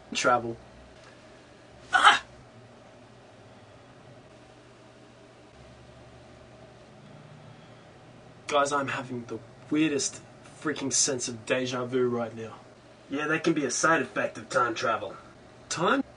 Travel. Guys, I'm having the weirdest freaking sense of deja vu right now. Yeah, that can be a side effect of time travel. Time